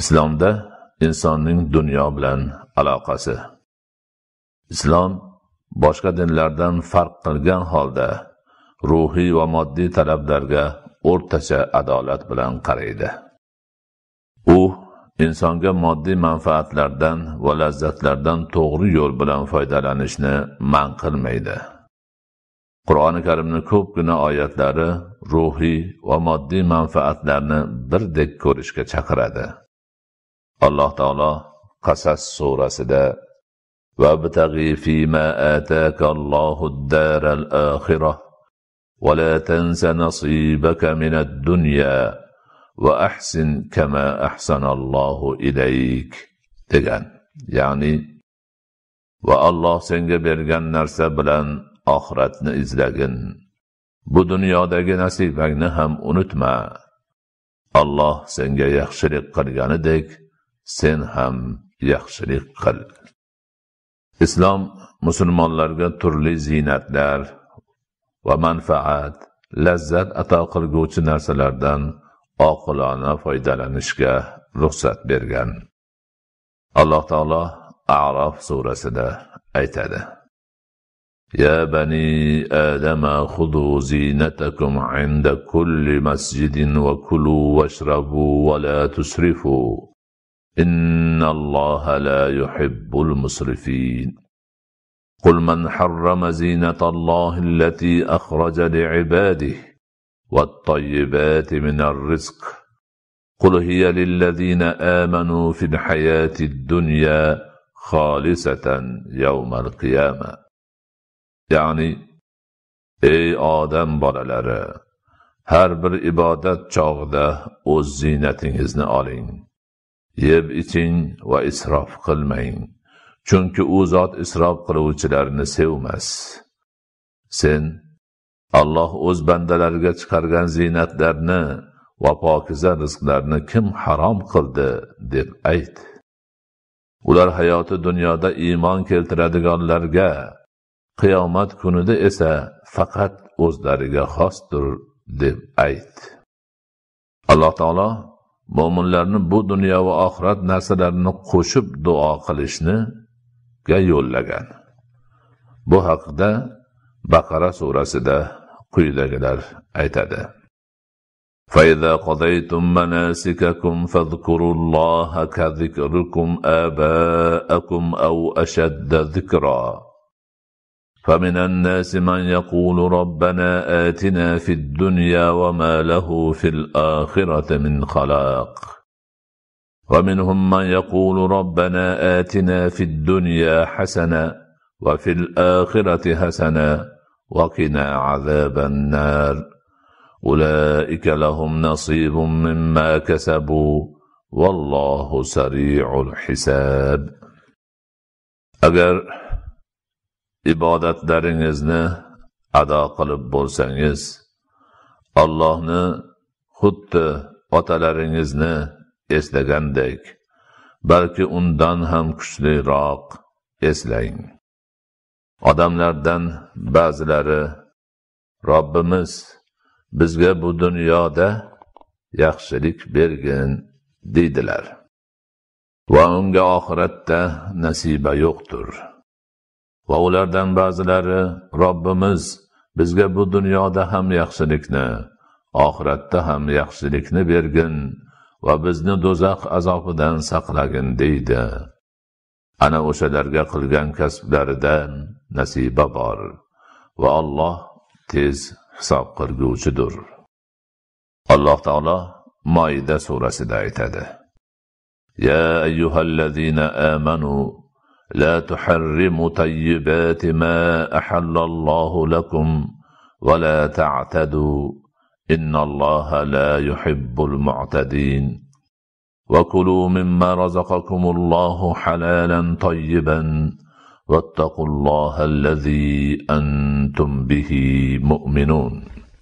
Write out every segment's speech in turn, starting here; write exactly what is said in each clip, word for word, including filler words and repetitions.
Islomda insonning dunyo bilan aloqasi. Islom boshqa dinlardan farq qilgan holda ruhiy va moddiy talablarga o'rtacha adolat bilan qaraydi. U insonga moddiy manfaatlardan va lazzatlardan to'g'ri yo'l bilan foydalanishni man qilmaydi. Qur'oni Karimning ko'pgina oyatlari ruhiy va moddiy manfaatlarni birdek ko'rishga chaqiradi. Alloh taolo Qasas surasida وَابْتَغِ فِيمَا آتَاكَ اللَّهُ الدَّارَ الْآخِرَةَ وَلَا تَنْسَ نَصِيبَكَ مِنَ الدُّنْيَا وَأَحْسِنْ كَمَا أَحْسَنَ اللَّهُ إِلَيْكَ degan. Ya'ni va Alloh senga bergan narsa bilan oxiratni izlagin. Bu dunyodagi nasibangni ham unutma. Alloh senga yaxshilik qilganidek sen ham yaxshilik qil. Islom musulmonlarga turli ziynatlar va manfaat, lazzat ato qilguvchi narsalardan oqilona foydalanishga ruxsat bergan. Alloh taolo A'rof surasida aytadi: Ya bani Adama khudu zinatakum 'inda kulli masjidin wa kulu washrabu wa la tusrifu إن الله لا يحب المسرفين قل من حرم زينة الله التي أخرج لعباده والطيبات من الرزق قل هي للذين آمنوا في الحياة الدنيا خالصة يوم القيامة. يعني ey odam bolalari, har bir ibodat chog'ida o'z ziynatingizni oling. Yeb iching va isrof qilmang, chunki u zot isrof qiluvchilarni sevmas. Sen Alloh o'z bandalariga chiqargan ziynatlarni va pokiza rizqlarni kim harom qildi deb ayt. Ular hayoti dunyoda iymon keltiradiganlarga, qiyomat kunida esa faqat o'zlariga xosdir deb ayt. Alloh taolo mo'minlarni bu dunyo va oxirat narsalarini qo'shib duo qilishni ga yo'llagan. Bu haqida Baqara surasida quyidagilar aytadi: فَإِذَا قَضَيْتُم مَّنَاسِكَكُمْ فَاذْكُرُوا اللَّهَ كَذِكْرِكُمْ آبَاءَكُمْ أَوْ أَشَدَّ ذِكْرًا فَمِنَ النَّاسِ مَن يَقُولُ رَبَّنَا آتِنَا فِي الدُّنْيَا وَمَا لَهُ فِي الْآخِرَةِ مِنْ خَلَاقٍ وَمِنْهُم مَّن يَقُولُ رَبَّنَا آتِنَا فِي الدُّنْيا حَسَنَةً وَفِي الْآخِرَةِ حَسَنَةً وَقِنَا عَذَابَ النَّارِ أُولَئِكَ لَهُمْ نَصِيبٌ مِّمَّا كَسَبُوا وَاللَّهُ سَرِيعُ الْحِسَابِ. Agar ibodatlaringizni ado qilib bo'lsangiz, Allohni xuddi otalaringizni eslagandek, balki undan ham kuchliroq eslang. Odamlardan ba'zilari Robbimiz bizga bu dunyoda yaxshilik bergin deydilar va unga oxiratda nasiba yo'qdir. Va ulardan ba'zilari Robbimiz bizga bu dunyoda ham yaxshilikni, oxiratda ham yaxshilikni bergin va bizni do'zax azobidan saqlagin deydi. Ana o'shalarga qilgan kasblaridan nasiba bor va Alloh tez hisob qilguvchidir. Alloh taolo Moida surasida aytadi: Ya ayyuhallazina amanu لا تحرموا طيبات ما أحل الله لكم ولا تعتدوا إن الله لا يحب المعتدين وكلوا مما رزقكم الله حلالا طيبا واتقوا الله الذي أنتم به مؤمنون.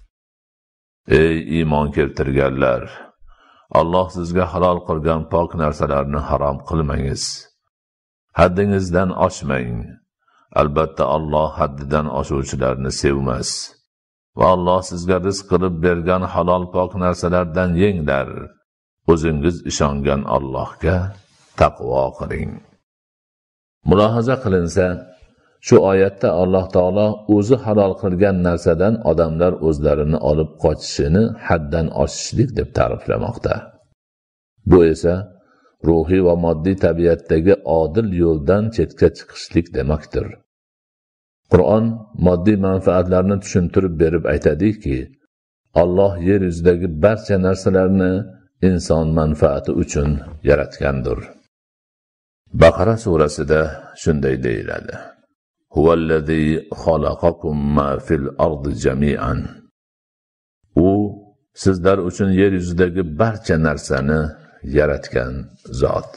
Ey iymon keltirganlar, Alloh sizga halol qilgan pok narsalarni harom qilmangiz. Haddingizdan oshmang. Albatta Alloh haddidan oshuvchilarni sevmas. Va Alloh sizga rizq qilib bergan halol pok narsalardan yenglar. o'zingiz ishongan Allohga taqvo qiling. Mulohaza qilinsa, shu oyatda Alloh taolo o'zi halol qilgan narsadan odamlar o'zlarini olib qochishini haddan oshishlik deb ta'riflamoqda. Bu esa ruhiy va moddiy tabiatdagi odil yo'ldan chetga chiqishlik demakdir. Qur'on moddiy manfaatlarni tushuntirib berib aytadiki, Alloh yer yuzidagi barcha narsalarni inson manfaati uchun yaratgandir. Baqara surasida shunday deyiladi: Huvallazi xalaqakum ma fil ardi jami'an. U sizlar uchun yer yuzidagi barcha narsani yaratgan zot.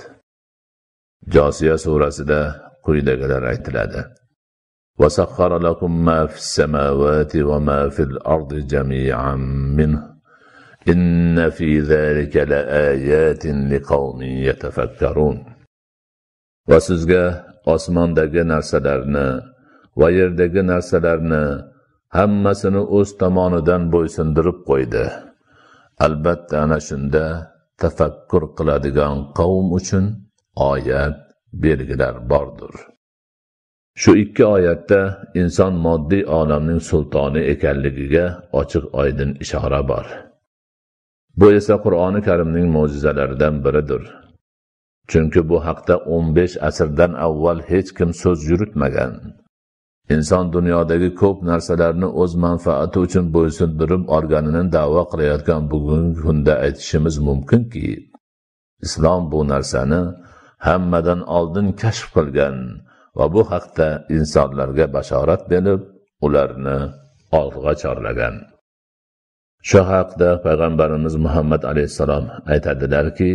Josiya surasida quyidagilar aytiladi: وَسَخَّرَ لَكُم مَّا فِي السَّمَاوَاتِ وَمَا فِي الْأَرْضِ جَمِيعًا مِّنْهُ إِنَّ فِي ذَلِكَ لَآيَاتٍ لِقَوْمٍ يَتَفَكَّرُونَ. Va sizga osmondagi narsalarni va yerdagi narsalarni hammasini o'z tomonidan bo'ysundirib qo'ydi. Albatta ana shunda tafakkur qiladigan qavm uchun oyat, belgilar bordir. Shu ikki oyatda inson moddiy olamning sultoni ekanligiga ochiq-oydin ishora bor. Bu esa Qur'oni Karimning mo'jizalaridan biridir. Chunki bu haqda o'n besh asrdan avval hech kim so'z yuritmagan. Inson dunyodagi ko'p narsalarni o'z manfaati uchun bo'ysundirib olganini da'vo qilayotgan bugungi kunda aytishimiz mumkinki, islom bu narsani hammadan oldin kashf qilgan va bu haqda insonlarga bashorat berib, ularni olg'a chorlagan. Shu haqda payg'ambarimiz Muhammad alayhisalom aytadilarki,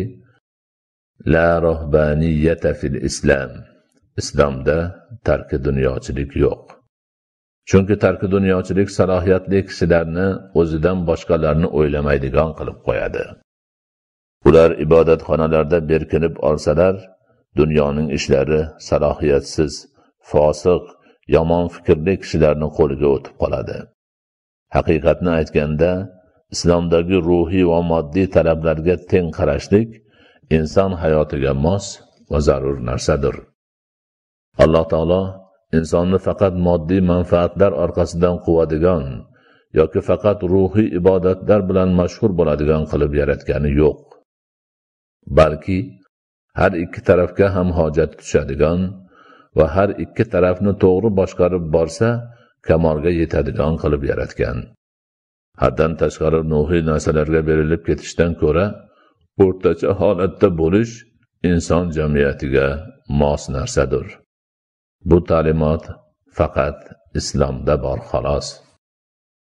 La rohbaniyata fil islam. Islomda tarki dunyochilik yo'q. Chunki tarki dunyochilik salohiyatli kishilarni o'zidan boshqalarni o'ylamaydigan qilib qo'yadi. Ular ibodatxonalarda berkinib olsalar, dunyoning ishlari salohiyatsiz, fosiq, yomon fikrli kishilarning qo'liga o'tib qoladi. Haqiqatni aytganda, islomdagi ruhiy va moddiy talablarga teng qarashlik inson hayotiga mos va zarur narsadir. Alloh taolo insonni faqat moddiy manfaatlar orqasidan quvadigan yoki faqat ruhiy ibodatlar bilan mashhur bo'ladigan qilib yaratgani yo'q. Balki har ikki tarafga ham hojat tushadigan va har ikki tarafni to'g'ri boshqarib borsa, kamolga yetadigan qilib yaratgan. Haddan tashqari ruhiy narsalarga berilib ketishdan ko'ra, o'rtacha holatda bo'lish inson jamiyatiga mos narsadir. Bu ta'limot faqat islomda bor xolos.